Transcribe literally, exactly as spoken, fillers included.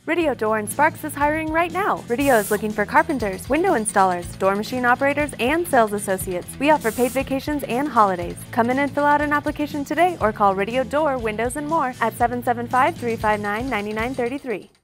Riddio Door and Sparks is hiring right now. Riddio is looking for carpenters, window installers, door machine operators, and sales associates. We offer paid vacations and holidays. Come in and fill out an application today or call Riddio Door, Windows and More at seven seven five, three five nine, nine nine three three.